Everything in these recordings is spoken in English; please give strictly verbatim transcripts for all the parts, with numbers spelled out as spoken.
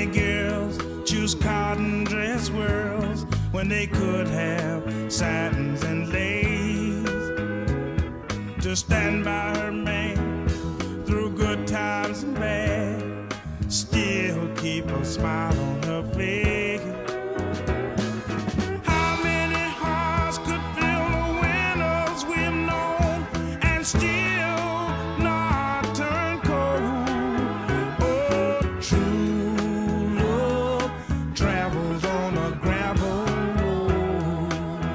many girls choose cotton dress whirls when they could have satins and lace to stand by her man through good times and bad, still keep a smile on her face. How many hearts could fill the windows we've known and still not turn cold? Oh, true love travels on a gravel road.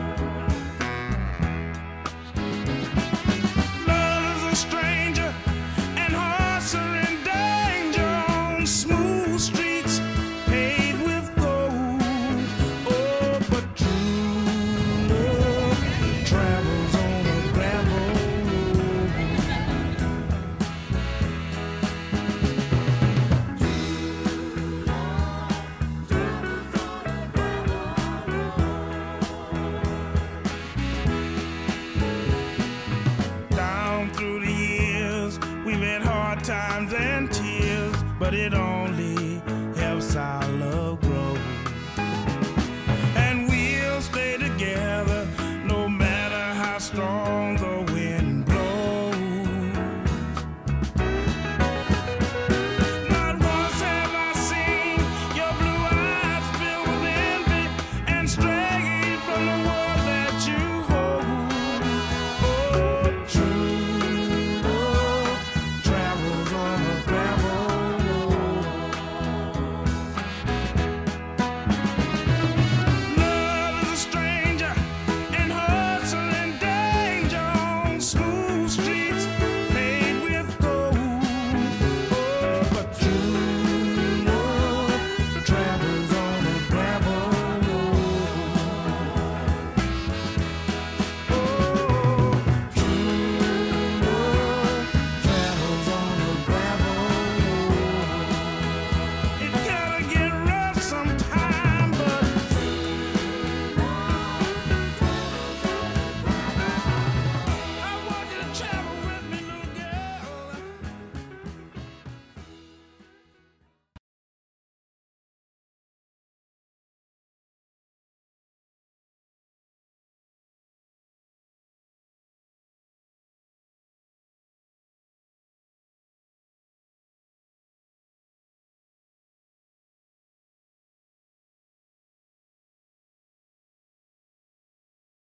Love is a stranger and hearts are in danger on smooth streets paved with gold. Oh, but true love travels on a gravel road. Down through the years, we've had hard times and tears, but it only helps our love grow. And we'll stay together no matter how strong the wind blows. Not once have I seen your blue eyes filled with envy and stress.